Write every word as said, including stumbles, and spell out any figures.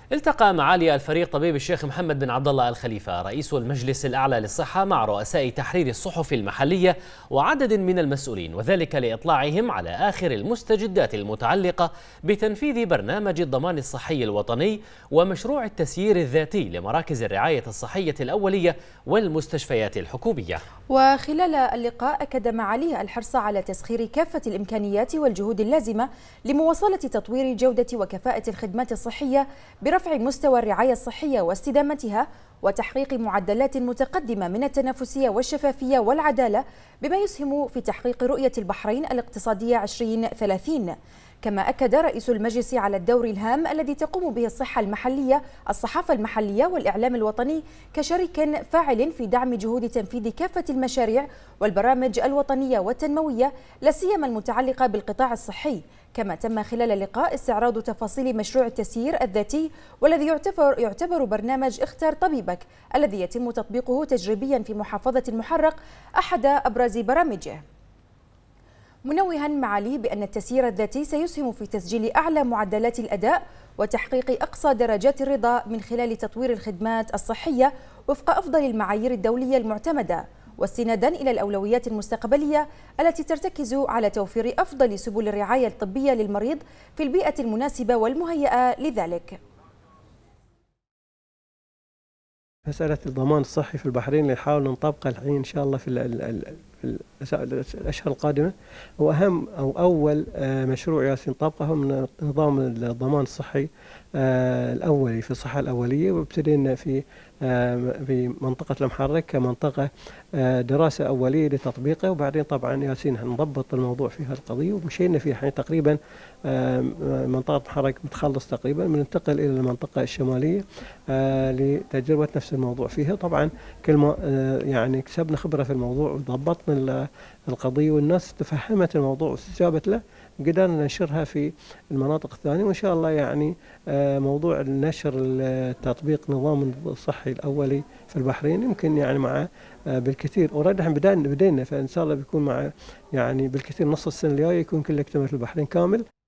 التقى معالي الفريق طبيب الشيخ محمد بن عبد الله الخليفة رئيس المجلس الأعلى للصحة مع رؤساء تحرير الصحف المحلية وعدد من المسؤولين، وذلك لإطلاعهم على آخر المستجدات المتعلقة بتنفيذ برنامج الضمان الصحي الوطني ومشروع التسيير الذاتي لمراكز الرعاية الصحية الأولية والمستشفيات الحكومية. وخلال اللقاء أكد معاليه الحرص على تسخير كافة الإمكانيات والجهود اللازمة لمواصلة تطوير جودة وكفاءة الخدمات الصحية برفع مستوى الرعاية الصحية واستدامتها وتحقيق معدلات متقدمة من التنافسية والشفافية والعدالة بما يسهم في تحقيق رؤية البحرين الاقتصادية عشرين ثلاثين. كما أكد رئيس المجلس على الدور الهام الذي تقوم به الصحة المحلية، الصحافة المحلية والإعلام الوطني كشريك فاعل في دعم جهود تنفيذ كافة المشاريع والبرامج الوطنية والتنموية لا سيما المتعلقة بالقطاع الصحي. كما تم خلال اللقاء استعراض تفاصيل مشروع التسيير الذاتي والذي يعتبر يعتبر برنامج اختر طبيبك الذي يتم تطبيقه تجريبيا في محافظة المحرق أحد أبرز برامجه، منوها معاليه بأن التسيير الذاتي سيسهم في تسجيل أعلى معدلات الأداء وتحقيق أقصى درجات الرضا من خلال تطوير الخدمات الصحية وفق أفضل المعايير الدولية المعتمدة، واستنادا إلى الأولويات المستقبلية التي ترتكز على توفير أفضل سبل الرعاية الطبية للمريض في البيئة المناسبة والمهيئة لذلك. مسألة الضمان الصحي في البحرين اللي نحاول نطبقها الحين إن شاء الله في الأشهر القادمة، وأهم أو أول مشروع ياسين طبقه من نظام الضمان الصحي الأولي في الصحة الأولية، وابتدينا في في منطقة المحرك كمنطقة دراسة أولية لتطبيقه، وبعدين طبعا ياسين هنضبط الموضوع في هالقضية ومشينا فيه الحين تقريبا منطقة المحرك بتخلص تقريبا، بننتقل إلى المنطقة الشمالية لتجربة نفس الموضوع فيها. طبعا كل ما يعني كسبنا خبرة في الموضوع وضبطنا القضية والناس تفهمت الموضوع واستجابت له، قدرنا ننشرها في المناطق الثانية، وإن شاء الله يعني موضوع النشر تطبيق نظام الصحي الأولي في البحرين يمكن يعني مع بالكثير اوريدي احنا بدينا بدينا فإن شاء الله بيكون مع يعني بالكثير نص السنة الجاية يكون كله اكتمل في البحرين كامل.